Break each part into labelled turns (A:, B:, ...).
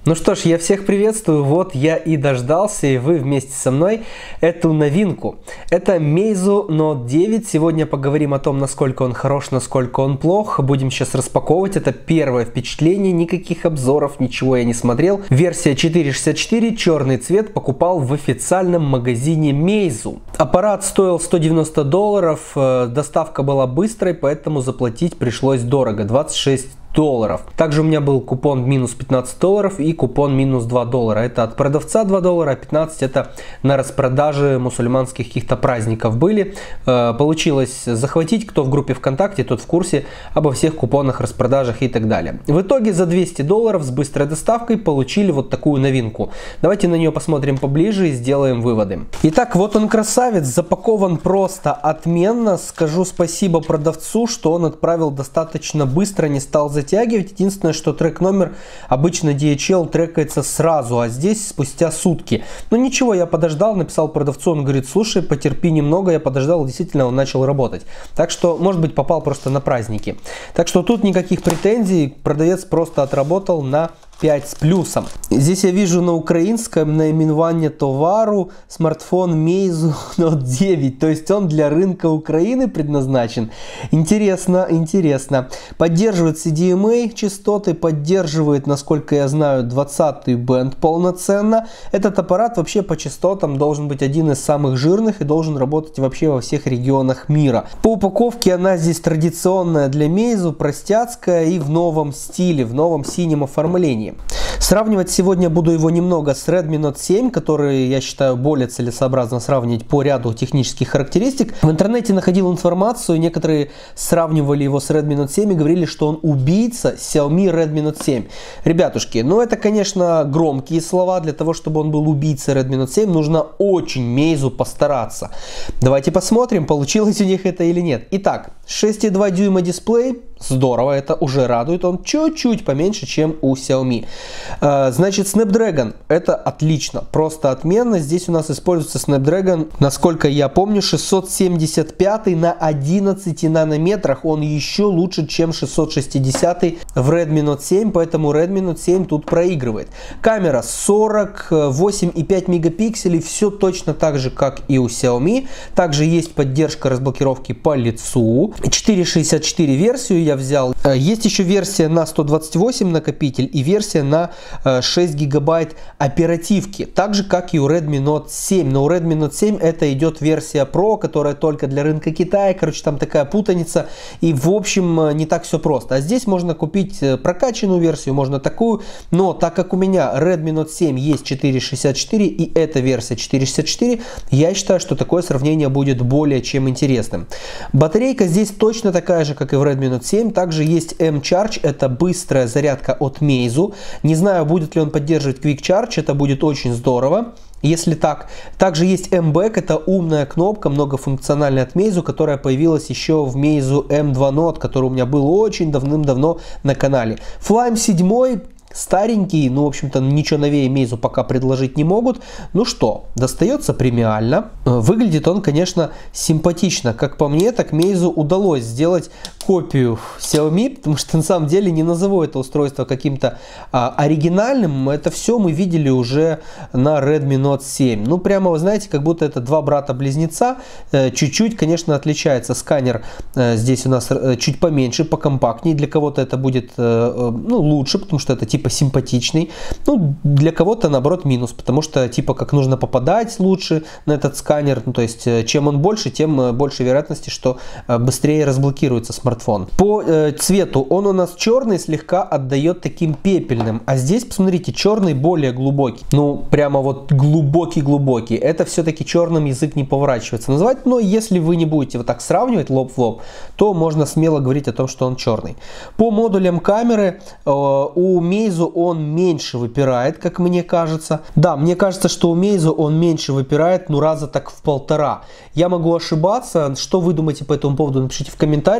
A: Ну что ж, я всех приветствую, вот я и дождался, и вы вместе со мной эту новинку. Это Meizu Note 9, сегодня поговорим о том, насколько он хорош, насколько он плох. Будем сейчас распаковывать, это первое впечатление, никаких обзоров, ничего я не смотрел. Версия 4.64, черный цвет, покупал в официальном магазине Meizu. Аппарат стоил $190, доставка была быстрой, поэтому заплатить пришлось дорого, $26. Также у меня был купон минус $15 и купон минус $2. Это от продавца $2, а 15 это на распродаже мусульманских каких-то праздников были. Получилось захватить, кто в группе ВКонтакте, тот в курсе обо всех купонах, распродажах и так далее. В итоге за $200 с быстрой доставкой получили вот такую новинку. Давайте на нее посмотрим поближе и сделаем выводы. Итак, вот он красавец, запакован просто отменно. Скажу спасибо продавцу, что он отправил достаточно быстро, не стал затягивать. Единственное, что трек номер обычно DHL трекается сразу, а здесь спустя сутки. Но ничего, я подождал, написал продавцу, он говорит: слушай, потерпи немного, я подождал, действительно он начал работать. Так что, может быть, попал просто на праздники. Так что тут никаких претензий, продавец просто отработал на 5 с плюсом. Здесь я вижу на украинском наименование товару смартфон Meizu Note 9, то есть он для рынка Украины предназначен. Интересно, интересно. Поддерживает CDMA частоты, поддерживает, насколько я знаю, 20-й бенд полноценно. Этот аппарат вообще по частотам должен быть один из самых жирных и должен работать вообще во всех регионах мира. По упаковке она здесь традиционная для Meizu, простецкая и в новом стиле, в новом синем оформлении. Сравнивать сегодня буду его немного с Redmi Note 7, который я считаю более целесообразно сравнивать по ряду технических характеристик. В интернете находил информацию, некоторые сравнивали его с Redmi Note 7 и говорили, что он убийца Xiaomi Redmi Note 7. Ребятушки, ну это, конечно, громкие слова. Для того, чтобы он был убийцей Redmi Note 7, нужно очень Meizu постараться. Давайте посмотрим, получилось у них это или нет. Итак, 6,2 дюйма дисплей. Здорово, это уже радует, он чуть-чуть поменьше, чем у Xiaomi. Значит, Snapdragon, это отлично, просто отменно. Здесь у нас используется Snapdragon, насколько я помню, 675 на 11 нанометрах. Он еще лучше, чем 660 в Redmi Note 7, поэтому Redmi Note 7 тут проигрывает. Камера 48,5 мегапикселей, все точно так же, как и у Xiaomi. Также есть поддержка разблокировки по лицу. 4.64 версию я взял. Есть еще версия на 128 накопитель и версия на 6 гигабайт оперативки. Так же, как и у Redmi Note 7. Но у Redmi Note 7 это идет версия Pro, которая только для рынка Китая. Короче, там такая путаница. И в общем, не так все просто. А здесь можно купить прокачанную версию, можно такую. Но так как у меня Redmi Note 7 есть 4.64 и эта версия 4.64, я считаю, что такое сравнение будет более чем интересным. Батарейка здесь точно такая же, как и в Redmi Note 7. Также есть M-Charge, это быстрая зарядка от Meizu. Не знаю, будет ли он поддерживать Quick Charge, это будет очень здорово, если так. Также есть M-Back, это умная кнопка, многофункциональная от Meizu, которая появилась еще в Meizu M2 Note, который у меня был очень давным-давно на канале. Flyme 7. Старенький, ну, в общем-то, ничего новее Meizu пока предложить не могут. Ну что, достается премиально. Выглядит он, конечно, симпатично. Как по мне, так Meizu удалось сделать копию Xiaomi, потому что на самом деле не назову это устройство каким-то оригинальным. Это все мы видели уже на Redmi Note 7. Ну, прямо, вы знаете, как будто это два брата-близнеца. Чуть-чуть, конечно, отличается. Сканер здесь у нас чуть поменьше, покомпактнее. Для кого-то это будет ну, лучше, потому что это типа симпатичный. Ну, для кого-то, наоборот, минус, потому что, типа, как нужно попадать лучше на этот сканер. Ну, то есть, чем он больше, тем больше вероятности, что быстрее разблокируется смартфон. По цвету он у нас черный, слегка отдает таким пепельным. А здесь, посмотрите, черный более глубокий. Ну, прямо вот глубокий-глубокий. Это все-таки черным язык не поворачивается назвать, но если вы не будете вот так сравнивать лоб в лоб, то можно смело говорить о том, что он черный. По модулям камеры у Meizu он меньше выпирает, как мне кажется. Да, мне кажется, что у Meizu он меньше выпирает, ну раза так в 1,5. Я могу ошибаться. Что вы думаете по этому поводу? Напишите в комментариях. Но вот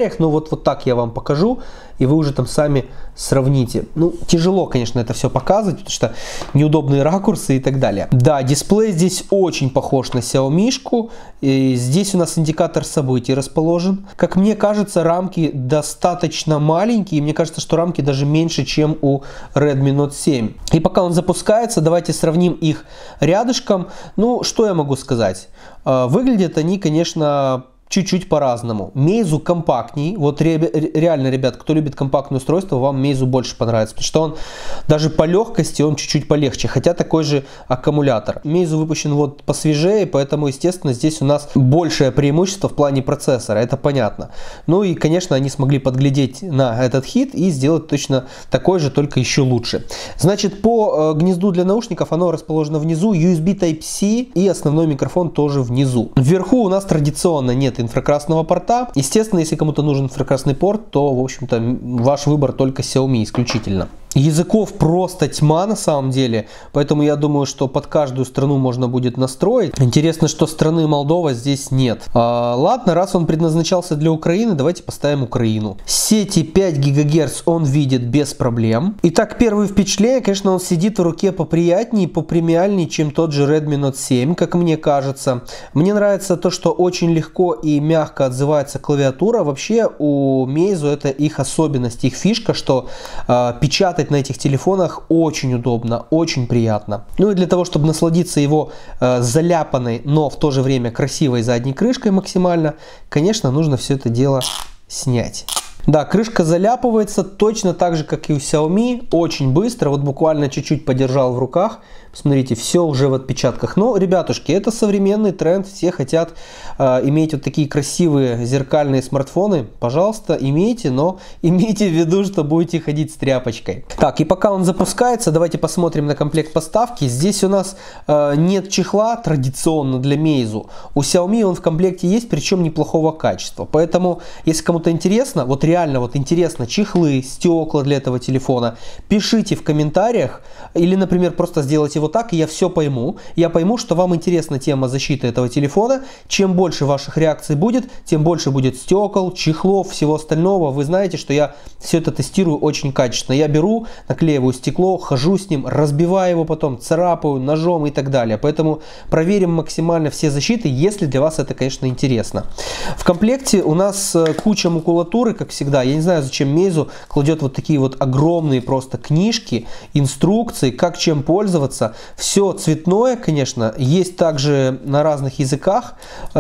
A: вот так я вам покажу, и вы уже там сами сравните. Ну, тяжело, конечно, это все показывать, потому что неудобные ракурсы и так далее. Да, дисплей здесь очень похож на Xiaomi-шку. И здесь у нас индикатор событий расположен. Как мне кажется, рамки достаточно маленькие. Мне кажется, что рамки даже меньше, чем у Redmi Note 7. И пока он запускается, давайте сравним их рядышком. Ну, что я могу сказать? Выглядят они, конечно, чуть-чуть по-разному. Meizu компактней. Вот реально, ребят, кто любит компактное устройство, вам Meizu больше понравится. Потому что он даже по легкости, он чуть-чуть полегче. Хотя такой же аккумулятор. Meizu выпущен вот посвежее, поэтому, естественно, здесь у нас большее преимущество в плане процессора. Это понятно. Ну и, конечно, они смогли подглядеть на этот хит и сделать точно такой же, только еще лучше. Значит, по гнезду для наушников оно расположено внизу. USB Type-C и основной микрофон тоже внизу. Вверху у нас традиционно нет инфракрасного порта. Естественно, если кому-то нужен инфракрасный порт, то, в общем-то, ваш выбор только Xiaomi исключительно. Языков просто тьма на самом деле, поэтому я думаю, что под каждую страну можно будет настроить. Интересно, что страны Молдова здесь нет. Ладно, раз он предназначался для Украины, давайте поставим Украину. Сети 5 ГГц он видит без проблем. Итак, первое впечатление, конечно, он сидит в руке поприятнее, попремиальнее, чем тот же Redmi Note 7, как мне кажется. Мне нравится то, что очень легко и мягко отзывается клавиатура. Вообще у Meizu это их особенность, их фишка, что печатать на этих телефонах очень удобно, очень приятно. Ну и для того, чтобы насладиться его заляпанной, но в то же время красивой задней крышкой максимально, конечно, нужно все это дело снять. Да, крышка заляпывается точно так же, как и у Xiaomi, очень быстро, вот буквально чуть-чуть подержал в руках. Посмотрите, все уже в отпечатках. Но, ребятушки, это современный тренд, все хотят иметь вот такие красивые зеркальные смартфоны. Пожалуйста, имейте, но имейте в виду, что будете ходить с тряпочкой. Так, и пока он запускается, давайте посмотрим на комплект поставки. Здесь у нас нет чехла традиционно для Meizu. У Xiaomi он в комплекте есть, причем неплохого качества. Поэтому, если кому-то интересно, вот реально вот интересно, чехлы, стекла для этого телефона, пишите в комментариях. Или, например, просто сделайте вот так, и я все пойму. Я пойму, что вам интересна тема защиты этого телефона. Чем больше ваших реакций будет, тем больше будет стекол, чехлов, всего остального. Вы знаете, что я все это тестирую очень качественно. Я беру, наклеиваю стекло, хожу с ним, разбиваю его потом, царапаю ножом и так далее. Поэтому проверим максимально все защиты, если для вас это, конечно, интересно. В комплекте у нас куча макулатуры, как всегда. Я не знаю, зачем Meizu кладет вот такие вот огромные просто книжки, инструкции, как чем пользоваться. Все цветное, конечно, есть также на разных языках,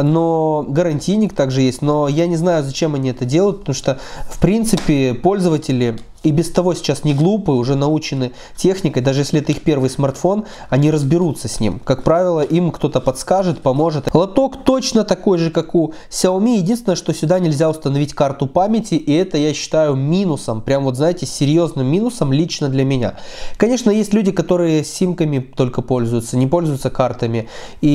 A: но гарантийник также есть, но я не знаю, зачем они это делают, потому что, в принципе, пользователи и без того сейчас не глупые, уже научены техникой, даже если это их первый смартфон, они разберутся с ним. Как правило, им кто-то подскажет, поможет. Лоток точно такой же, как у Xiaomi, единственное, что сюда нельзя установить карту памяти, и это я считаю минусом, прям вот знаете, серьезным минусом лично для меня. Конечно, есть люди, которые симками только пользуются, не пользуются картами,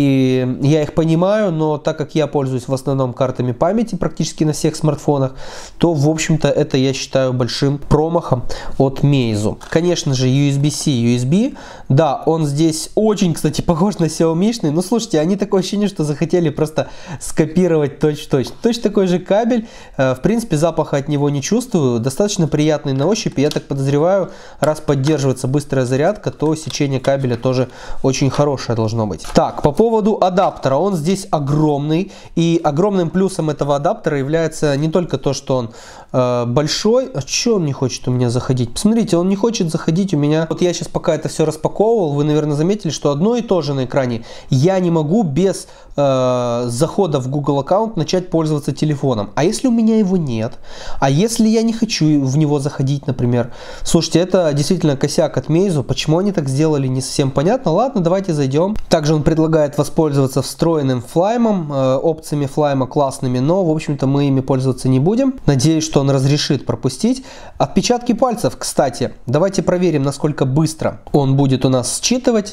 A: и я их понимаю, но так как я пользуюсь в основном картами памяти практически на всех смартфонах, то, в общем-то, это я считаю большим промахом от Meizu. Конечно же, USB-C, USB. Да, он здесь очень, кстати, похож на Xiaomi-шный. Но слушайте, они такое ощущение, что захотели просто скопировать точь-в-точь. Точно такой же кабель. В принципе, запаха от него не чувствую. Достаточно приятный на ощупь. Я так подозреваю, раз поддерживается быстрая зарядка, то сечение кабеля тоже очень хорошее должно быть. Так, по поводу адаптера. Он здесь огромный. И огромным плюсом этого адаптера является не только то, что он большой. А что он не хочет у меня заходить? Посмотрите, он не хочет заходить у меня. Вот я сейчас пока это все распаковывал, вы, наверное, заметили, что одно и то же на экране. Я не могу без захода в Google аккаунт начать пользоваться телефоном. А если у меня его нет? А если я не хочу в него заходить, например? Слушайте, это действительно косяк от Meizu. Почему они так сделали, не совсем понятно. Ладно, давайте зайдем. Также он предлагает воспользоваться встроенным флаймом, опциями флайма классными, но, в общем-то, мы ими пользоваться не будем. Надеюсь, что он разрешит пропустить. Отпечатки пальцев, кстати, давайте проверим, насколько быстро он будет у нас считывать.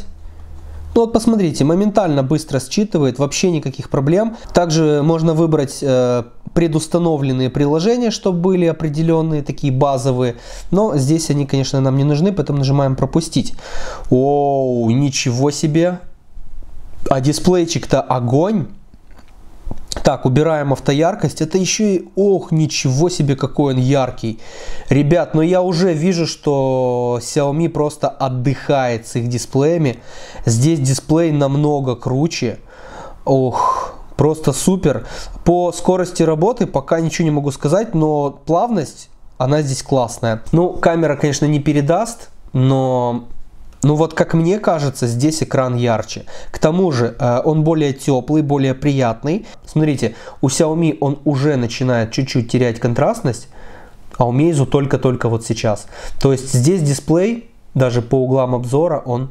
A: Ну вот посмотрите, моментально быстро считывает, вообще никаких проблем. Также можно выбрать предустановленные приложения, чтобы были определенные, такие базовые. Но здесь они, конечно, нам не нужны, поэтому нажимаем пропустить. Оу, ничего себе! А дисплейчик-то огонь! Так, убираем автояркость. Это еще и... Ох, ничего себе, какой он яркий. Ребят, но я уже вижу, что Xiaomi просто отдыхает с их дисплеями. Здесь дисплей намного круче. Ох, просто супер. По скорости работы пока ничего не могу сказать, но плавность, она здесь классная. Ну, камера, конечно, не передаст, но... Ну вот, как мне кажется, здесь экран ярче. К тому же, он более теплый, более приятный. Смотрите, у Xiaomi он уже начинает чуть-чуть терять контрастность, а у Meizu только-только вот сейчас. То есть здесь дисплей, даже по углам обзора, он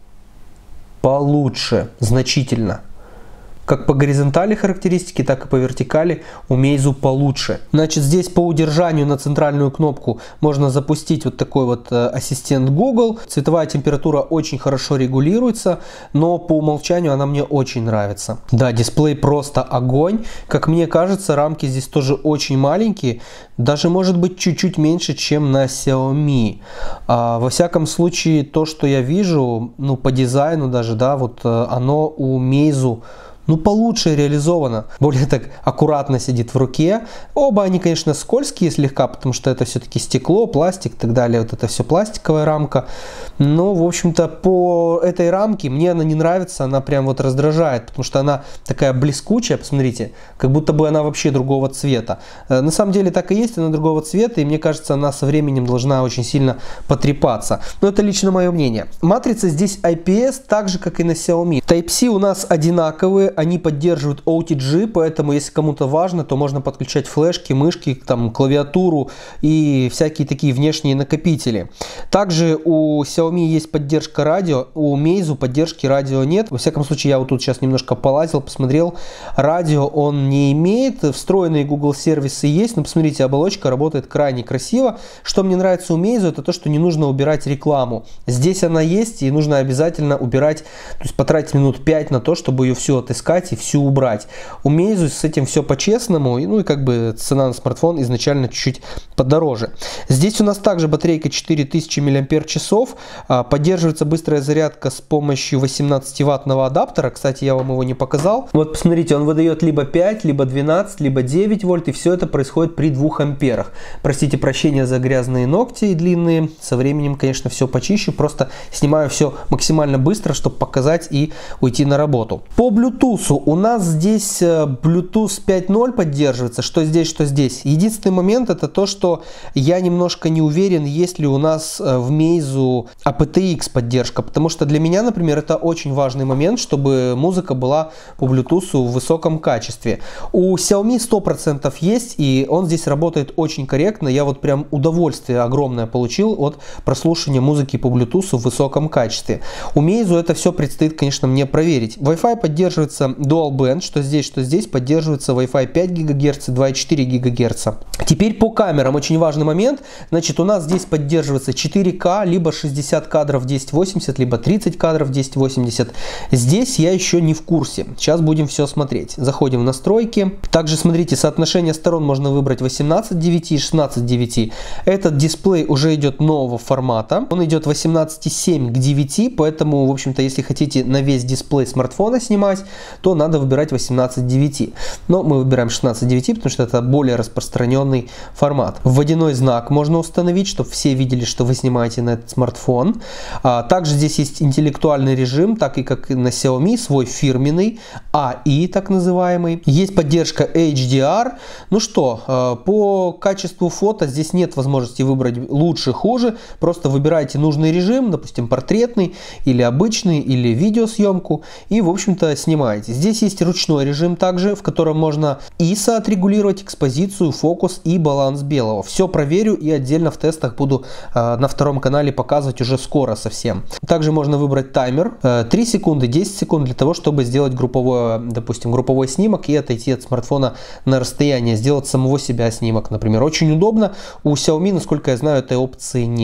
A: получше, значительно. Как по горизонтали характеристики, так и по вертикали у Meizu получше. Значит, здесь по удержанию на центральную кнопку можно запустить вот такой вот ассистент Google. Цветовая температура очень хорошо регулируется, но по умолчанию она мне очень нравится. Да, дисплей просто огонь. Как мне кажется, рамки здесь тоже очень маленькие. Даже может быть чуть-чуть меньше, чем на Xiaomi. Во всяком случае, то, что я вижу, ну по дизайну даже, да, вот оно у Meizu ну получше реализовано, более так аккуратно сидит в руке. Оба они, конечно, скользкие слегка, потому что это все-таки стекло, пластик и так далее. Вот это все пластиковая рамка. Но, в общем-то, по этой рамке мне она не нравится, она прям вот раздражает, потому что она такая блескучая, посмотрите, как будто бы она вообще другого цвета. На самом деле так и есть, она другого цвета, и мне кажется, она со временем должна очень сильно потрепаться. Но это лично мое мнение. Матрица здесь IPS, так же, как и на Xiaomi. Type-C у нас одинаковые. Они поддерживают OTG, поэтому если кому-то важно, то можно подключать флешки, мышки, там, клавиатуру и всякие такие внешние накопители. Также у Xiaomi есть поддержка радио, у Meizu поддержки радио нет. Во всяком случае, я вот тут сейчас немножко полазил, посмотрел. Радио он не имеет, встроенные Google сервисы есть, но посмотрите, оболочка работает крайне красиво. Что мне нравится у Meizu, это то, что не нужно убирать рекламу. Здесь она есть, и нужно обязательно убирать, то есть потратить минут 5 на то, чтобы ее все отыскать и всю убрать. У Meizu с этим все по-честному, ну и как бы цена на смартфон изначально чуть-чуть подороже. Здесь у нас также батарейка 4000 мАч, поддерживается быстрая зарядка с помощью 18-ваттного адаптера, кстати, я вам его не показал. Вот посмотрите, он выдает либо 5, либо 12, либо 9 вольт, и все это происходит при 2 амперах. Простите прощения за грязные ногти и длинные, со временем, конечно, все почищу, просто снимаю все максимально быстро, чтобы показать и уйти на работу. По Bluetooth у нас здесь Bluetooth 5.0 поддерживается, что здесь, что здесь. Единственный момент это то, что я немножко не уверен, есть ли у нас в Meizu aptX поддержка, потому что для меня, например, это очень важный момент, чтобы музыка была по Bluetooth в высоком качестве. У Xiaomi 100% есть, и он здесь работает очень корректно. Я вот прям удовольствие огромное получил от прослушивания музыки по Bluetooth в высоком качестве. У Meizu это все предстоит, конечно, мне проверить. Wi-Fi поддерживается Dual Band, что здесь поддерживается Wi-Fi 5 ГГц и 2,4 ГГц. Теперь по камерам очень важный момент. Значит, у нас здесь поддерживается 4К, либо 60 кадров 1080, либо 30 кадров 1080. Здесь я еще не в курсе. Сейчас будем все смотреть. Заходим в настройки. Также смотрите, соотношение сторон можно выбрать 18:9 и 16:9. Этот дисплей уже идет нового формата. Он идет 18:7 к 9, поэтому, в общем-то, если хотите на весь дисплей смартфона снимать, то надо выбирать 18:9. Но мы выбираем 16:9, потому что это более распространенный формат. Водяной знак можно установить, чтобы все видели, что вы снимаете на этот смартфон. Также здесь есть интеллектуальный режим, так и как и на Xiaomi, свой фирменный AI, так называемый. Есть поддержка HDR. Ну что, по качеству фото здесь нет возможности выбрать лучше, хуже. Просто выбирайте нужный режим, допустим, портретный или обычный, или видеосъемку, и, в общем-то, снимаете. Здесь есть ручной режим также, в котором можно ISO отрегулировать, экспозицию, фокус и баланс белого. Все проверю и отдельно в тестах буду на втором канале показывать уже скоро совсем. Также можно выбрать таймер 3 секунды, 10 секунд для того, чтобы сделать допустим, групповой снимок и отойти от смартфона на расстояние, сделать самого себя снимок, например. Очень удобно. У Xiaomi, насколько я знаю, этой опции нет.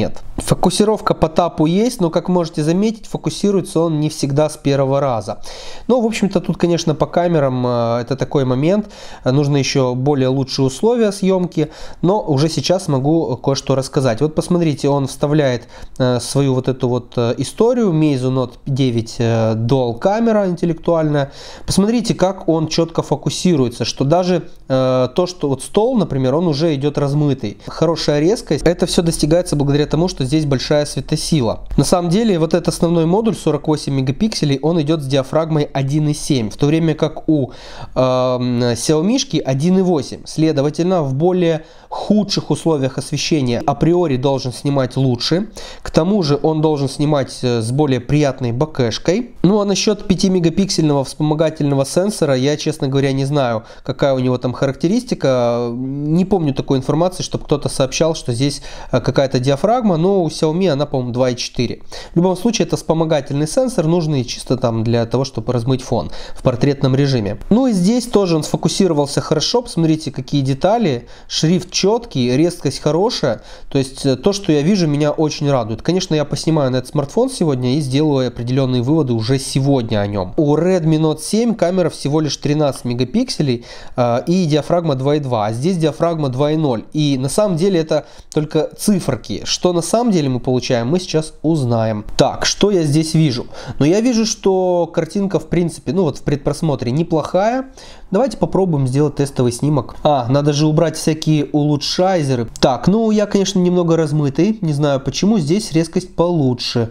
A: Фокусировка по тапу есть, но, как можете заметить, фокусируется он не всегда с первого раза. Но, в общем-то, тут, конечно, по камерам это такой момент. Нужно еще более лучшие условия съемки, но уже сейчас могу кое-что рассказать. Вот посмотрите, он вставляет свою вот эту вот историю, Meizu Note 9 Dual камера интеллектуальная. Посмотрите, как он четко фокусируется, что даже то, что вот стол, например, он уже идет размытый. Хорошая резкость. Это все достигается благодаря тому, что здесь большая светосила. На самом деле, вот этот основной модуль 48 мегапикселей, он идет с диафрагмой 1.7, в то время как у Xiaomi 1.8. Следовательно, в более худших условиях освещения априори должен снимать лучше. К тому же он должен снимать с более приятной бокешкой. Ну а насчет 5-мегапиксельного вспомогательного сенсора, я, честно говоря, не знаю, какая у него там характеристика. Не помню такой информации, чтобы кто-то сообщал, что здесь какая-то диафрагма, но у Xiaomi она, по-моему, 2.4. В любом случае, это вспомогательный сенсор, нужный чисто там для того, чтобы размыть фон в портретном режиме. Ну и здесь тоже он сфокусировался хорошо. Посмотрите, какие детали. Шрифт четкий, резкость хорошая. То есть то, что я вижу, меня очень радует. Конечно, я поснимаю на этот смартфон сегодня и сделаю определенные выводы уже сегодня о нем. У Redmi Note 7 камера всего лишь 13 мегапикселей и диафрагма 2.2. А здесь диафрагма 2.0. И на самом деле это только циферки. Что на самом деле мы получаем, мы сейчас узнаем. Так, что я здесь вижу? Ну, я вижу, что картинка, в принципе, ну вот в предпросмотре неплохая. Давайте попробуем сделать тестовый снимок. Надо же убрать всякие улучшайзеры. Так, ну я, конечно, немного размытый. Не знаю почему. Здесь резкость получше.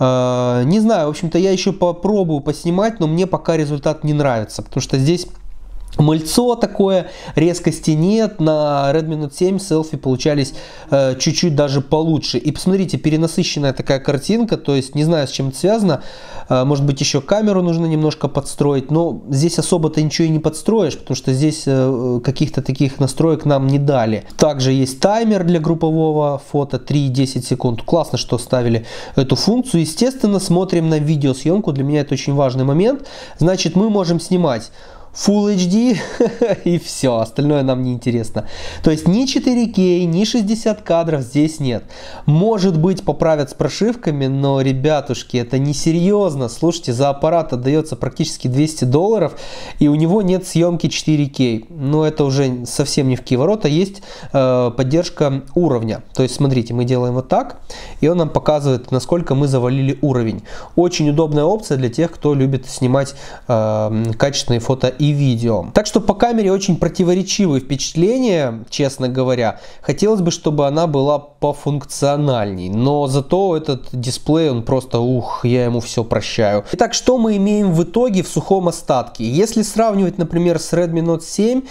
A: Не знаю, в общем-то, я еще попробую поснимать, но мне пока результат не нравится. Потому что здесь мыльцо такое, резкости нет. На Redmi Note 7 селфи получались чуть-чуть даже получше. И посмотрите, перенасыщенная такая картинка. То есть не знаю, с чем это связано. Может быть, еще камеру нужно немножко подстроить. Но здесь особо-то ничего и не подстроишь, потому что здесь каких-то таких настроек нам не дали. Также есть таймер для группового фото 3-10 секунд. Классно, что ставили эту функцию. Естественно, смотрим на видеосъемку. Для меня это очень важный момент. Значит, мы можем снимать Full HD и все, остальное нам не интересно. То есть ни 4К, ни 60 кадров здесь нет. Может быть, поправят с прошивками, но, ребятушки, это несерьезно. Слушайте, за аппарат отдается практически $200, и у него нет съемки 4К. Но это уже совсем не в какие ворота. Есть поддержка уровня. То есть, смотрите, мы делаем вот так, и он нам показывает, насколько мы завалили уровень. Очень удобная опция для тех, кто любит снимать качественные фото и видео. Так что по камере очень противоречивые впечатления, честно говоря. Хотелось бы, чтобы она была пофункциональней, но зато этот дисплей, он просто, я ему все прощаю. Итак, что мы имеем в итоге в сухом остатке? Если сравнивать, например, с Redmi Note 7,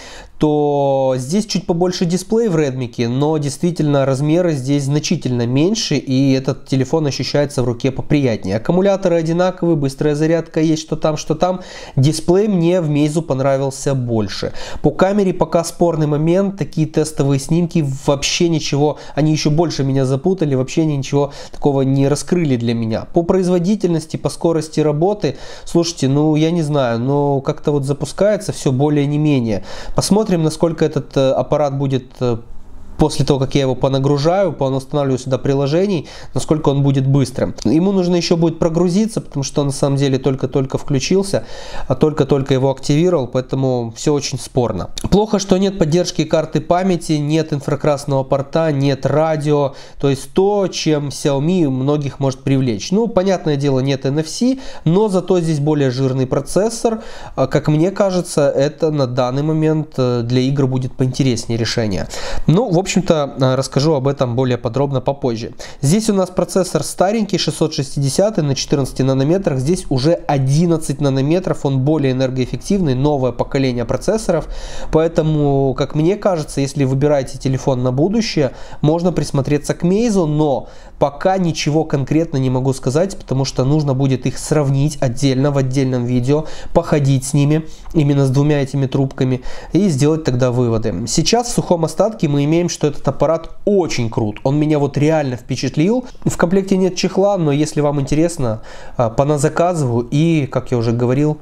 A: то здесь чуть побольше дисплей в Redmi, но действительно размеры здесь значительно меньше, и этот телефон ощущается в руке поприятнее. Аккумуляторы одинаковые, быстрая зарядка есть, что там. Дисплей мне в Meizu понравился больше. По камере пока спорный момент, такие тестовые снимки вообще ничего, они еще больше меня запутали, вообще ничего такого не раскрыли для меня. По производительности, по скорости работы, слушайте, ну я не знаю, но как-то вот запускается все более не менее. Посмотрим, насколько этот аппарат будет после того, как я его понагружаю, поустанавливаю сюда приложений, насколько он будет быстрым. Ему нужно еще будет прогрузиться, потому что он на самом деле только-только включился, а только-только его активировал, поэтому все очень спорно. Плохо, что нет поддержки карты памяти, нет инфракрасного порта, нет радио, то есть то, чем Xiaomi многих может привлечь. Ну, понятное дело, нет NFC, но зато здесь более жирный процессор. Как мне кажется, это на данный момент для игр будет поинтереснее решение. Ну, в общем-то, расскажу об этом более подробно попозже. Здесь у нас процессор старенький, 660 на 14 нанометрах. Здесь уже 11 нанометров, он более энергоэффективный, новое поколение процессоров. Поэтому, как мне кажется, если выбираете телефон на будущее, можно присмотреться к Meizu, но пока ничего конкретно не могу сказать, потому что нужно будет их сравнить отдельно, в отдельном видео, походить с ними, именно с двумя этими трубками, и сделать тогда выводы. Сейчас в сухом остатке мы имеем, что этот аппарат очень крут. Он меня вот реально впечатлил. В комплекте нет чехла, но если вам интересно, поназаказываю и, как я уже говорил,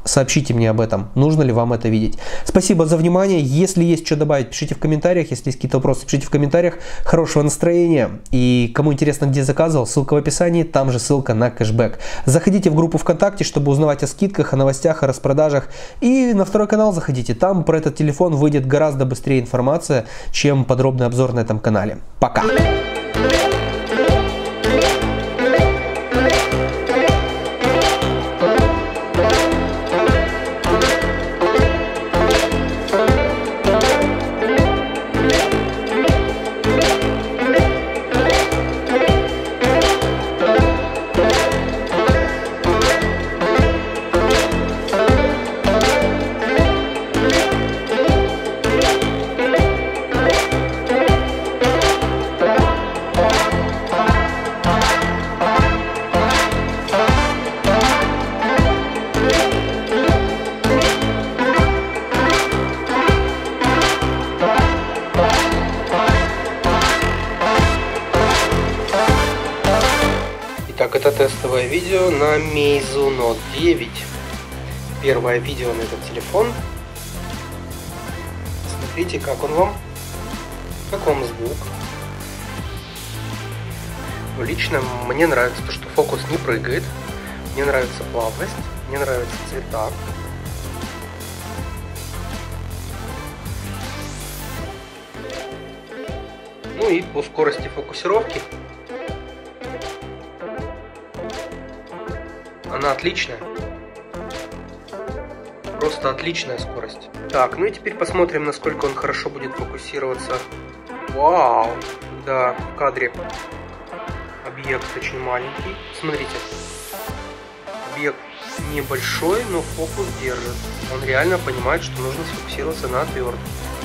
A: Сообщите мне об этом, нужно ли вам это видеть. Спасибо за внимание. Если есть что добавить, пишите в комментариях. Если есть какие-то вопросы, пишите в комментариях. Хорошего настроения. И кому интересно, где заказывал, ссылка в описании, там же ссылка на кэшбэк. Заходите в группу ВКонтакте, чтобы узнавать о скидках, о новостях, о распродажах. И на второй канал заходите. Там про этот телефон выйдет гораздо быстрее информация, чем подробный обзор на этом канале. Пока!
B: Так, это тестовое видео на Meizu Note 9. Первое видео на этот телефон. Смотрите, как он вам. Как вам звук. Лично мне нравится то, что фокус не прыгает. Мне нравится плавность. Мне нравятся цвета. Ну и по скорости фокусировки. Она отличная. Просто отличная скорость. Так, ну и теперь посмотрим, насколько он хорошо будет фокусироваться. Вау! Да, в кадре объект очень маленький. Смотрите. Объект небольшой, но фокус держит. Он реально понимает, что нужно сфокусироваться на отвертке.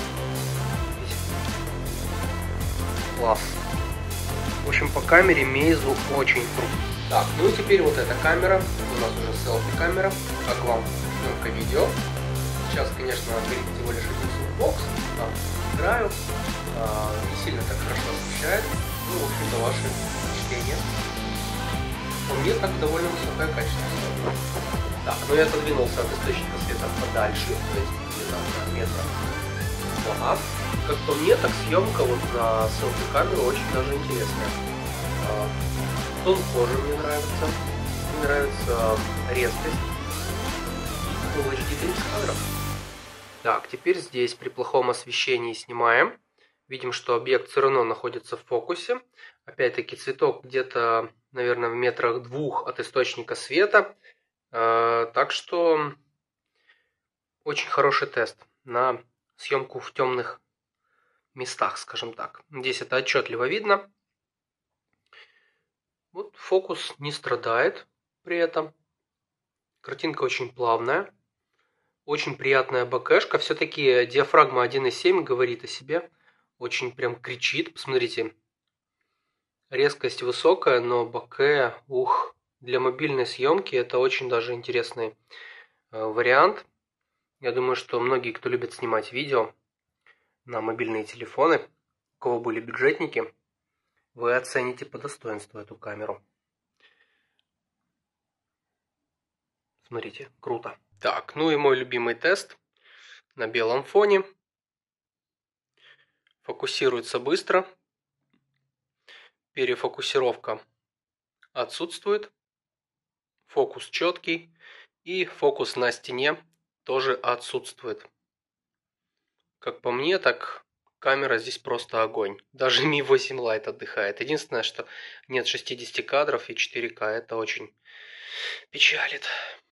B: Класс. В общем, по камере Meizu очень круто. Так, ну и теперь вот эта камера, у нас уже селфи-камера, как вам съемка видео. Сейчас, конечно, горит всего лишь один софтбокс, там играю, не сильно так хорошо освещает, ну, в общем-то, ваши впечатления. По мне так довольно высокое качество. Так, ну я отодвинулся от источника света подальше, то есть где-то на метр 2. Как по мне, так съемка вот на селфи-камеру очень даже интересная. Тон кожи мне нравится. Мне нравится резкость. Full HD 30 кадров. Так, теперь здесь при плохом освещении снимаем. Видим, что объект все равно находится в фокусе. Опять-таки цветок где-то, наверное, в метрах 2 от источника света. Так что очень хороший тест на съемку в темных местах, скажем так. Здесь это отчетливо видно. Вот фокус не страдает при этом. Картинка очень плавная. Очень приятная бокэшка. Все-таки диафрагма 1.7 говорит о себе. Очень прям кричит. Посмотрите. Резкость высокая, но бокэ, для мобильной съемки это очень даже интересный вариант. Я думаю, что многие, кто любит снимать видео на мобильные телефоны, у кого были бюджетники, вы оцените по достоинству эту камеру. Смотрите, круто. Так, ну и мой любимый тест на белом фоне. Фокусируется быстро. Перефокусировка отсутствует. Фокус четкий. И фокус на стене тоже отсутствует. Как по мне, так камера здесь просто огонь. Даже Mi 8 Lite отдыхает. Единственное, что нет 60 кадров и 4К. Это очень печалит.